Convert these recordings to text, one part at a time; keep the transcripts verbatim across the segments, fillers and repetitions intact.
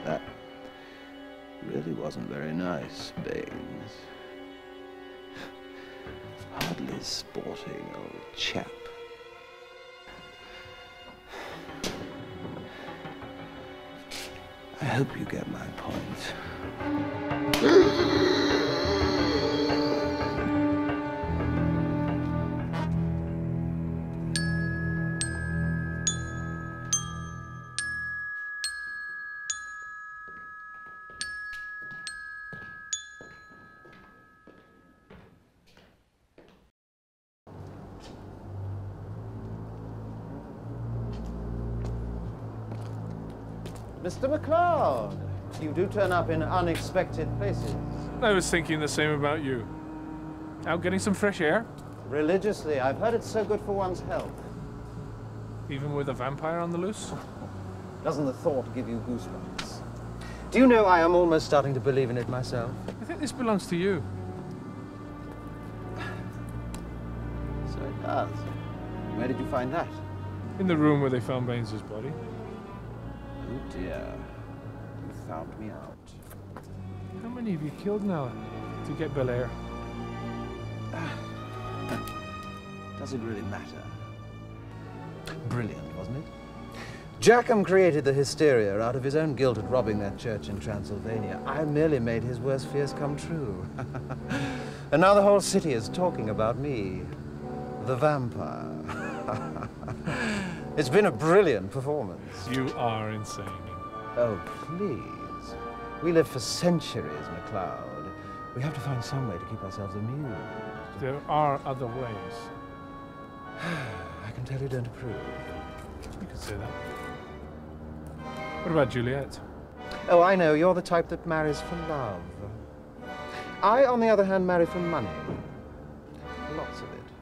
That really wasn't very nice, Baines. Hardly sporting old chap. I hope you get my point. Mister MacLeod, you do turn up in unexpected places. I was thinking the same about you. Out getting some fresh air? Religiously, I've heard it's so good for one's health. Even with a vampire on the loose? Doesn't the thought give you goosebumps? Do you know I am almost starting to believe in it myself? I think this belongs to you. So it does. Where did you find that? In the room where they found Baines's body. Oh dear. You found me out. How many have you killed now to get Bel Air? Does it really matter? Brilliant, wasn't it? Jackham created the hysteria out of his own guilt at robbing that church in Transylvania. I merely made his worst fears come true. And now the whole city is talking about me. The vampire. It's been a brilliant performance. You are insane. Oh, please. We lived for centuries, MacLeod. We have to find some way to keep ourselves amused. There are other ways. I can tell you don't approve. You could say that. What about Juliet? Oh, I know. You're the type that marries for love. I, on the other hand, marry for money. Lots of it.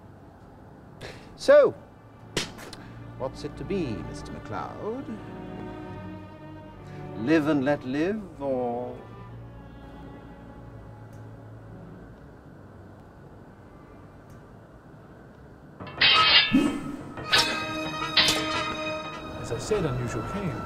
So, what's it to be, Mister MacLeod? Live and let live, or... As I said, unusual came.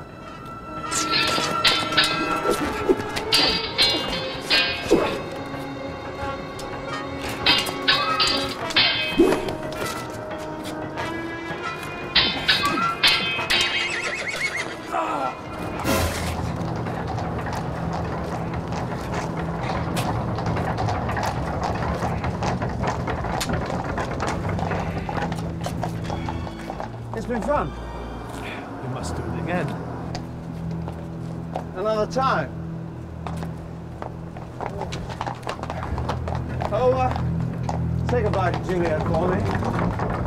It's been fun. We must do it again. Another time. Oh, uh, say goodbye to Juliet for me.